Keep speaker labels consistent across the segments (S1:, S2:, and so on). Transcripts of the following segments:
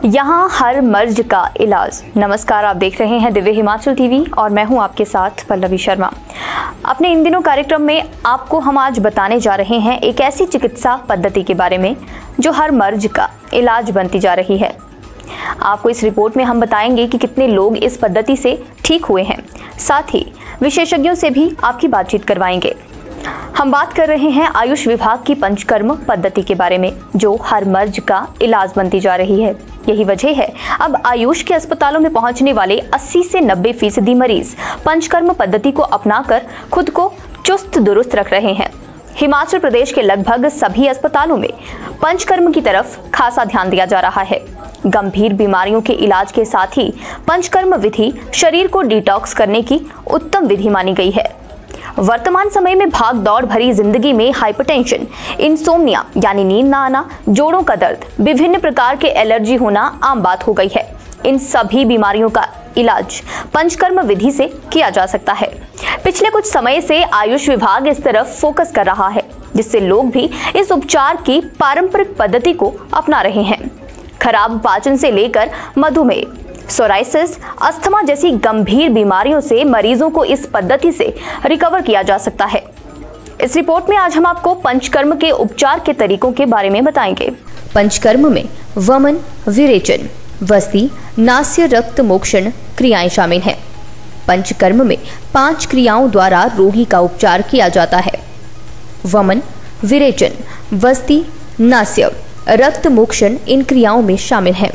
S1: यहाँ हर मर्ज का इलाज। नमस्कार, आप देख रहे हैं दिव्य हिमाचल टीवी और मैं हूँ आपके साथ पल्लवी शर्मा। अपने इन दिनों कार्यक्रम में आपको हम आज बताने जा रहे हैं एक ऐसी चिकित्सा पद्धति के बारे में जो हर मर्ज का इलाज बनती जा रही है। आपको इस रिपोर्ट में हम बताएंगे कि कितने लोग इस पद्धति से ठीक हुए हैं। साथ ही विशेषज्ञों से भी आपकी बातचीत करवाएंगे। हम बात कर रहे हैं आयुष विभाग की पंचकर्म पद्धति के बारे में जो हर मर्ज का इलाज बनती जा रही है। यही वजह है अब आयुष के अस्पतालों में पहुंचने वाले 80 से 90% मरीज पंचकर्म पद्धति को अपनाकर खुद को चुस्त दुरुस्त रख रहे हैं। हिमाचल प्रदेश के लगभग सभी अस्पतालों में पंचकर्म की तरफ खासा ध्यान दिया जा रहा है। गंभीर बीमारियों के इलाज के साथ ही पंचकर्म विधि शरीर को डिटॉक्स करने की उत्तम विधि मानी गई है। वर्तमान समय में भाग दौड़ भरी जिंदगी में हाइपरटेंशन, इंसोम्निया यानी नींद न आना, जोड़ों का दर्द, विभिन्न प्रकार के एलर्जी होना आम बात हो गई है। इन सभी बीमारियों का इलाज पंचकर्म विधि से किया जा सकता है। पिछले कुछ समय से आयुष विभाग इस तरफ फोकस कर रहा है, जिससे लोग भी इस उपचार की पारंपरिक पद्धति को अपना रहे हैं। खराब पाचन से लेकर मधुमेह, सोराइसिस, अस्थमा जैसी गंभीर बीमारियों से मरीजों को इस पद्धति से रिकवर किया जा सकता है। इस रिपोर्ट में आज हम आपको पंचकर्म के उपचार के तरीकों के बारे में बताएंगे।
S2: पंचकर्म में वमन, विरेचन, वस्ति, नास्य, रक्त मोक्षण क्रियाएं शामिल हैं। पंचकर्म में 5 क्रियाओं द्वारा रोगी का उपचार किया जाता है। वमन, विरेचन, वस्ति, नास्य, रक्त मोक्षण इन क्रियाओं में शामिल हैं।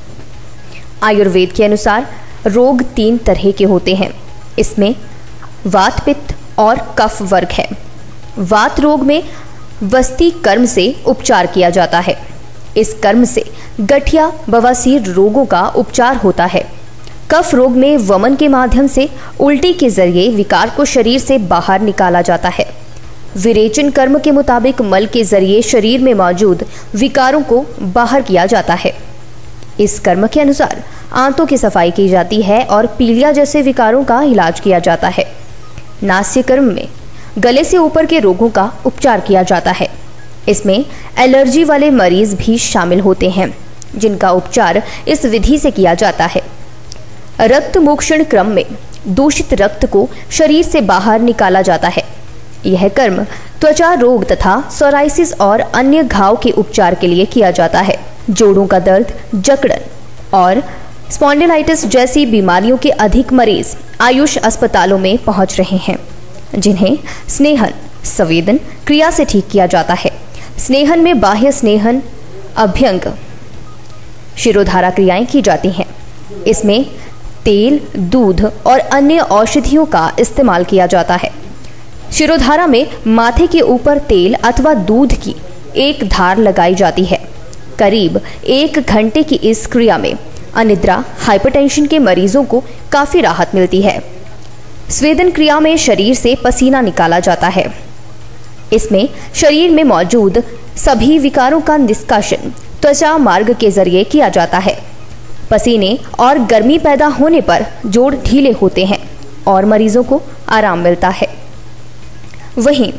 S2: आयुर्वेद के अनुसार रोग 3 तरह के होते हैं। इसमें वात, पित्त और कफ वर्ग है। वात रोग में वस्ति कर्म से उपचार किया जाता है। इस कर्म से गठिया, बवासीर रोगों का उपचार होता है। कफ रोग में वमन के माध्यम से उल्टी के जरिए विकार को शरीर से बाहर निकाला जाता है। विरेचन कर्म के मुताबिक मल के जरिए शरीर में मौजूद विकारों को बाहर किया जाता है। इस कर्म के अनुसार आंतों की सफाई की जाती है और पीलिया जैसे विकारों का इलाज किया जाता है। नास्य कर्म में गले से ऊपर के रोगों का उपचार किया जाता है। इसमें एलर्जी वाले मरीज भी शामिल होते हैं, जिनका उपचार इस विधि से किया जाता है। रक्त मोक्षण क्रम में दूषित रक्त को शरीर से बाहर निकाला जाता है। यह कर्म त्वचा रोग तथा सोराइसिस और अन्य घाव के उपचार के लिए किया जाता है। जोड़ों का दर्द, जकड़न और स्पॉन्डिलाइटिस जैसी बीमारियों के अधिक मरीज आयुष अस्पतालों में पहुंच रहे हैं, जिन्हें स्नेहन, संवेदन क्रिया से ठीक किया जाता है। स्नेहन में बाह्य स्नेहन, अभ्यंग, शिरोधारा क्रियाएं की जाती हैं। इसमें तेल, दूध और अन्य औषधियों का इस्तेमाल किया जाता है। शिरोधारा में माथे के ऊपर तेल अथवा दूध की एक धार लगाई जाती है। करीब 1 घंटे की इस क्रिया में अनिद्रा, हाइपरटेंशन के मरीजों को काफी राहत मिलती है। स्वेदन क्रिया में शरीर से पसीना निकाला जाता है। इसमें शरीर में मौजूद सभी विकारों का निष्कासन त्वचा मार्ग के जरिए किया जाता है। पसीने और गर्मी पैदा होने पर जोड़ ढीले होते हैं और मरीजों को आराम मिलता है। वहीं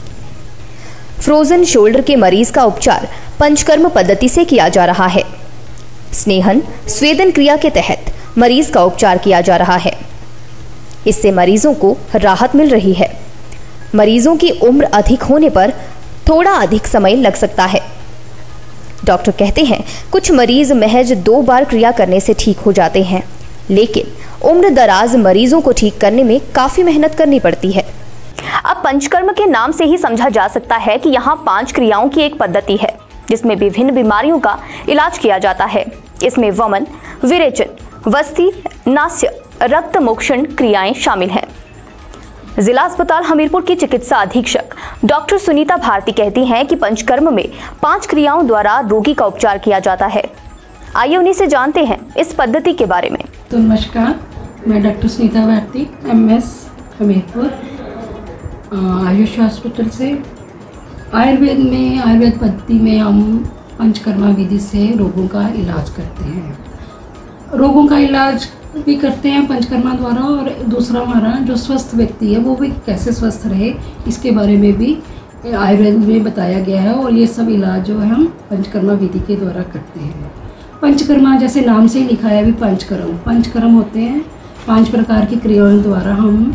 S2: फ्रोजन शोल्डर के मरीज का उपचार पंचकर्म पद्धति से किया जा रहा है। स्नेहन स्वेदन क्रिया के तहत मरीज का उपचार किया जा रहा है। इससे मरीजों को राहत मिल रही है। मरीजों की उम्र अधिक होने पर थोड़ा अधिक समय लग सकता है। डॉक्टर कहते हैं कुछ मरीज महज 2 बार क्रिया करने से ठीक हो जाते हैं, लेकिन उम्र दराज मरीजों को ठीक करने में काफी मेहनत करनी पड़ती है।
S1: अब पंचकर्म के नाम से ही समझा जा सकता है कि यहाँ 5 क्रियाओं की एक पद्धति है, जिसमें विभिन्न बीमारियों का इलाज किया जाता है। इसमें वमन, विरेचन, वस्ति, नास्य, रक्त मोक्षण क्रियाएं शामिल हैं। जिला अस्पताल हमीरपुर की चिकित्सा अधीक्षक डॉक्टर सुनीता भारती कहती हैं कि पंचकर्म में 5 क्रियाओं द्वारा रोगी का उपचार किया जाता है। आइए उन्हीं से जानते हैं इस पद्धति के बारे में।
S3: तो नमस्कार, मैं doctor Sunita Bharati, MS Hamirpur Ayush hospital से। आयुर्वेद पद्धति में हम पंचकर्मा विधि से रोगों का इलाज करते हैं। रोगों का इलाज भी करते हैं पंचकर्मा द्वारा, और दूसरा हमारा जो स्वस्थ व्यक्ति है वो भी कैसे स्वस्थ रहे इसके बारे में भी आयुर्वेद में बताया गया है। और ये सब इलाज जो है हम पंचकर्मा विधि के द्वारा करते हैं। पंचकर्मा जैसे नाम से ही लिखा है, अभी पंचकर्म होते हैं, 5 प्रकार की क्रियाओं द्वारा हम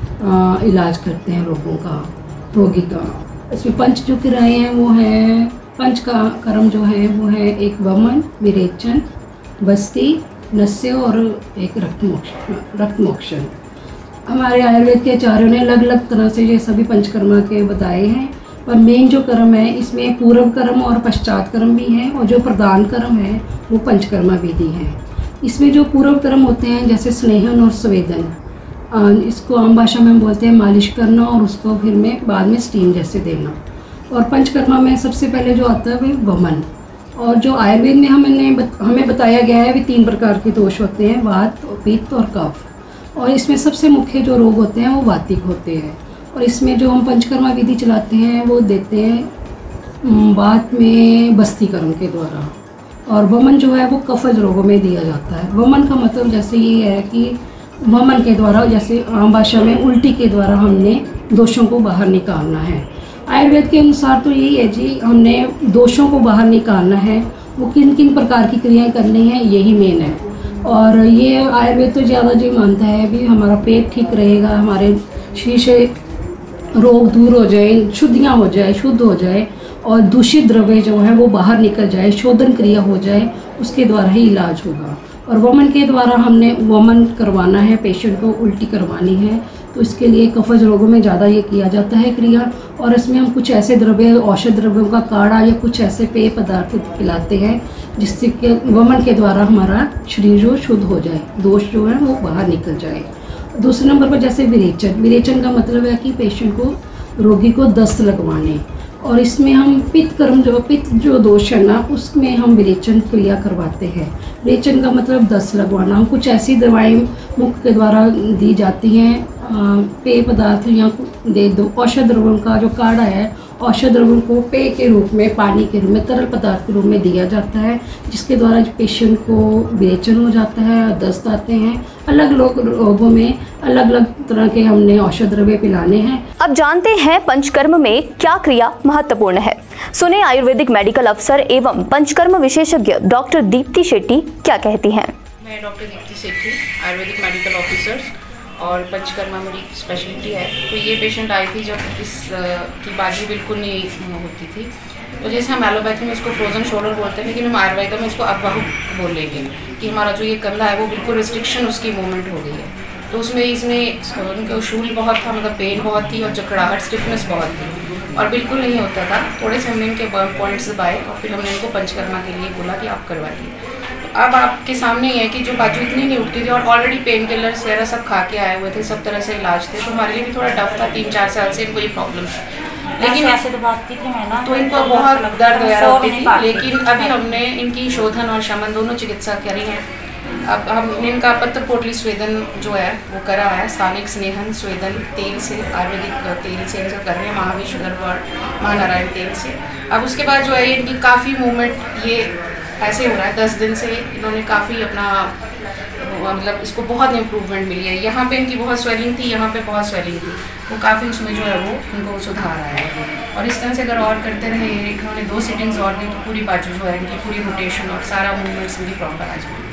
S3: इलाज करते हैं रोगी का। इसमें पंच जो क्रियाएँ हैं वो है, पंच का कर्म जो है वो है एक वमन, विरेचन, बस्ती, नस्य और एक रक्त मोक्षण। हमारे आयुर्वेद के आचार्यों ने अलग अलग तरह से ये सभी पंचकर्मा के बताए हैं, पर मेन जो कर्म है इसमें पूर्व कर्म और पश्चात कर्म भी है, और जो प्रधान कर्म है वो पंचकर्मा विधि है। इसमें जो पूर्व कर्म होते हैं जैसे स्नेहन और स्वेदन, इसको आम भाषा में हम बोलते हैं मालिश करना, और उसको फिर में बाद में स्टीम जैसे देना। और पंचकर्मा में सबसे पहले जो आता है वो वमन, और जो आयुर्वेद में हमें बताया गया है भी 3 प्रकार के दोष होते हैं, वात, पित्त और कफ। और इसमें सबसे मुख्य जो रोग होते हैं वो वातिक होते हैं। और इसमें जो हम पंचकर्मा विधि चलाते हैं वो देते हैं वात में बस्ती कर्म के द्वारा, और वमन जो है वो कफज रोगों में दिया जाता है। वमन का मतलब जैसे ये है कि वमन के द्वारा, जैसे आम भाषा में उल्टी के द्वारा हमने दोषों को बाहर निकालना है। आयुर्वेद के अनुसार तो यही है जी, हमने दोषों को बाहर निकालना है, वो किन किन प्रकार की क्रियाएं करनी है यही मेन है। और ये आयुर्वेद तो ज़्यादा जी मानता है भी हमारा पेट ठीक रहेगा, हमारे शरीर से रोग दूर हो जाए, शुद्धियाँ हो जाए, शुद्ध हो जाए, और दूषित द्रव्य जो है वो बाहर निकल जाए, शोधन क्रिया हो जाए, उसके द्वारा ही इलाज होगा। और वमन के द्वारा हमने वमन करवाना है, पेशेंट को उल्टी करवानी है, तो इसके लिए कफज रोगों में ज़्यादा ये किया जाता है क्रिया। और इसमें हम कुछ ऐसे द्रव्य, औषध द्रव्यों का काढ़ा या कुछ ऐसे पेय पदार्थ पिलाते हैं जिससे कि वमन के द्वारा हमारा शरीर जो शुद्ध हो जाए, दोष जो है वो बाहर निकल जाए। दूसरे नंबर पर जैसे विरेचन का मतलब है कि पेशेंट को, रोगी को दस्त लगवाने, और इसमें हम पित्त जो दोष है ना उसमें हम विरेचन क्रिया करवाते हैं। विरेचन का मतलब दस्त लगवाना। हम कुछ ऐसी दवाएं मुख के द्वारा दी जाती हैं, पेय पदार्थ या दे दो, औषध द्रव्यों का जो काढ़ा है, औषध द्रव्यों को पेय के रूप में, पानी के रूप में, तरल पदार्थ के रूप में दिया जाता है, जिसके द्वारा पेशेंट को विरेचन हो जाता है, दस्त आते हैं। अलग रोगों में अलग अलग तरह के हमने औषध द्रव्य पिलाने हैं।
S1: अब जानते हैं पंचकर्म में क्या क्रिया महत्वपूर्ण है। सुने आयुर्वेदिक मेडिकल अफसर एवं पंचकर्म विशेषज्ञ डॉक्टर दीप्ति शेट्टी क्या कहती हैं।
S4: मैं doctor Deepti Shetty, Ayurvedic medical officer, और पंचकर्मा मेरी स्पेशलिटी है। तो ये पेशेंट आई थी जब की बाजू बिल्कुल नहीं होती थी, तो जैसे हम एलोपैथी में इसको फ्रोजन शोल्डर बोलते हैं, लेकिन हम आयुर्वेद में इसको अबाहु बोल लेंगे कि हमारा जो ये कंधा है वो बिल्कुल रिस्ट्रिक्शन उसकी मूवमेंट हो गई है। तो उसमें उनका शूल बहुत था, मतलब पेन बहुत थी, और जकड़ाहट, स्टिफनेस बहुत थी, और बिल्कुल नहीं होता था। थोड़े से हमने इनके बर्न पॉइंट्स दबाए और फिर हमने इनको पंचकर्मा के लिए बोला कि आप करवाइए। अब आपके सामने ही है कि जो बाजू इतनी नहीं उठती थी, और ऑलरेडी पेन किलर्स वगैरह सब खा के आए हुए थे, सब तरह से इलाज थे, तो हमारे लिए भी थोड़ा टफ था। 3-4 साल से इनको ये प्रॉब्लम थी, लेकिन ऐसे तो इनको बहुत दर्द वगैरह होती थी। लेकिन अभी हमने इनकी शोधन और शमन दोनों चिकित्सा करी है। अब हमने इनका पत्र पोटली स्वेदन जो है वो करा है, स्थानिक स्नेहन स्वेदन तेल से, आयुर्वेदिक तेल से इनका कर रहे हैं, महाविष्णु और महानारायण तेल से। अब उसके बाद जो है इनकी काफ़ी मूवमेंट ये ऐसे हो रहा है, 10 दिन से इन्होंने काफ़ी अपना मतलब इसको बहुत इम्प्रूवमेंट मिली है। यहाँ पे इनकी बहुत स्वेलिंग थी, यहाँ पे बहुत स्वेलिंग थी, वो काफ़ी उसमें जो है वो इनको सुधार आया है। और इस तरह से अगर और करते रहे, इन्होंने 2 सिटिंग्स और दी तो पूरी बाजू जो है इनकी पूरी रोटेशन और सारा मूवमेंट्स इनकी प्रॉपर आ जाएगी।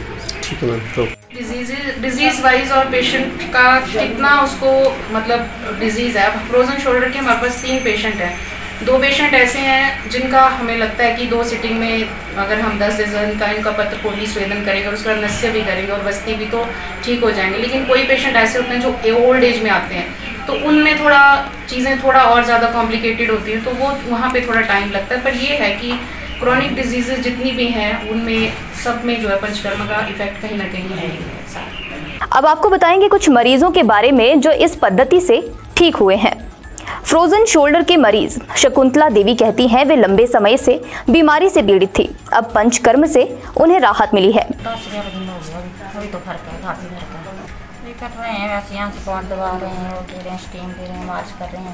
S4: डिजीज़ वाइज और पेशेंट का कितना उसको मतलब डिजीज़ है। फ्रोजन शोल्डर के हमारे पास 3 पेशेंट हैं। 2 पेशेंट ऐसे हैं जिनका हमें लगता है कि 2 सिटिंग में अगर हम 10 दिन का इनका पत्र पोटली स्वेदन करेंगे और उसका नस्य भी करेंगे और बस्ती भी, तो ठीक हो जाएंगे। लेकिन कोई पेशेंट ऐसे होते हैं जो ओल्ड एज में आते हैं, तो उनमें थोड़ा चीज़ें थोड़ा और ज़्यादा कॉम्प्लिकेटेड होती हैं, तो वो वहाँ पे थोड़ा टाइम लगता है। पर ये है कि क्रॉनिक डिजीज़ जितनी भी हैं उनमें सब में जो है पंचकर्मा का इफेक्ट कहीं ना कहीं है ही।
S1: अब आपको बताएंगे कुछ मरीजों के बारे में जो इस पद्धति से ठीक हुए हैं। फ्रोजन शोल्डर के मरीज शकुंतला देवी कहती हैं वे लंबे समय से बीमारी से पीड़ित थी, अब पंचकर्म से उन्हें राहत मिली है।
S5: 10-11 दिन हो गया, अभी तो फर्क है, काफ़ी फर्क है। ये कर रहे हैं वैसे, यहाँ से पॉइंट दबा रहे हैं, वो दे रहे हैं, स्टीम दे रहे हैं, मार्च कर रहे हैं,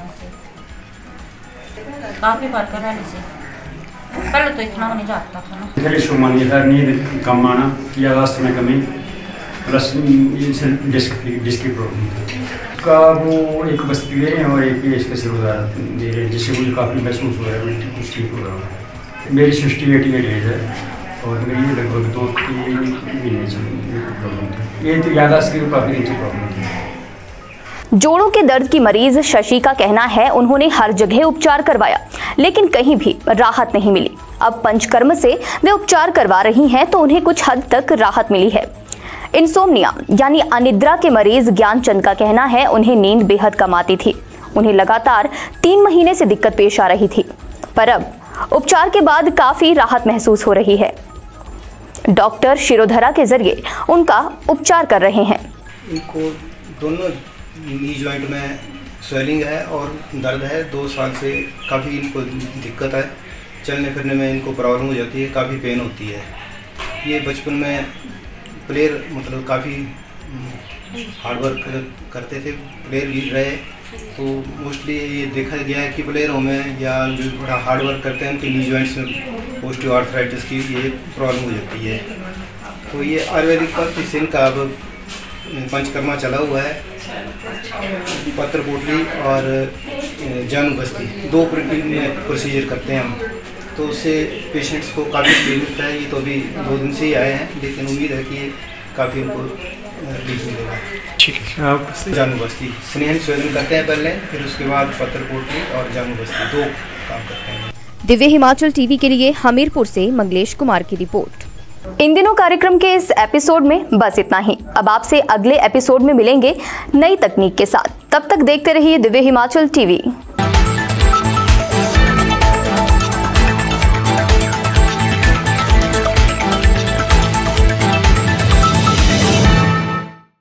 S5: वैसे काफ़ी फर्क है पहले से। पहले तो इतना नहीं जाता था ना।
S6: नींद कम आना या रास्ते में कमी, प्लस डिस्क की प्रॉब्लम का वो एक बस्ती दे रहे हैं और एक इसका सिरोदार दे रहे हैं, जिससे मुझे काफ़ी महसूस हो रहा है, कुछ ठीक हो रहा है। मेरी 68 एज है और मेरी लगभग 2-3 महीने से प्रॉब्लम थी। ये तो याददाश्त की काफ़ी नीचे प्रॉब्लम थी।
S1: जोड़ों के दर्द की मरीज शशि का कहना है उन्होंने हर जगह उपचार करवाया लेकिन कहीं भी राहत नहीं मिली। अब पंचकर्म से वे उपचार करवा रही हैं तो उन्हें कुछ हद तक राहत मिली है। इंसोम्निया यानी अनिद्रा के मरीज ज्ञानचंद का कहना है उन्हें नींद बेहद कम आती थी। उन्हें लगातार 3 महीने से दिक्कत पेश आ रही थी, पर अब उपचार के बाद काफी राहत महसूस हो रही है। डॉक्टर शिरोधरा के जरिए उनका उपचार कर रहे हैं।
S7: इनको दोनों नी जॉइंट में स्वेलिंग है और दर्द है। 2 साल से काफ़ी इनको दिक्कत है, चलने फिरने में इनको प्रॉब्लम हो जाती है, काफ़ी पेन होती है। ये बचपन में प्लेयर मतलब काफ़ी हार्ड वर्क करते थे, प्लेयर लीड रहे, तो मोस्टली ये देखा गया है कि प्लेयरों में या जो थोड़ा हार्ड वर्क करते हैं उनके नी जॉइंट्स में पोस्टिव आर्थराइटिस की ये प्रॉब्लम हो जाती है। तो ये आयुर्वेदिक का इनका अब पंचकर्मा चला हुआ है। पत्र पोटली और जानु बस्ती 2 प्रोसीजर करते हैं हम, तो उससे पेशेंट्स को काफ़ी रिलीफ मिलता है। ये तो अभी 2 दिन से ही आए हैं, लेकिन उम्मीद है कि काफ़ी उनको रिलीफ मिलेगा।
S6: ठीक है। आप
S7: जानु बस्ती स्नेहन स्वेदन करते हैं पहले, फिर उसके बाद पत्र पोटली और जानु बस्ती 2 काम करते हैं।
S2: दिव्य हिमाचल टीवी के लिए हमीरपुर से मंगलेश कुमार की रिपोर्ट।
S1: इन दिनों कार्यक्रम के इस एपिसोड में बस इतना ही। अब आपसे अगले एपिसोड में मिलेंगे नई तकनीक के साथ। तब तक देखते रहिए दिव्य हिमाचल टीवी।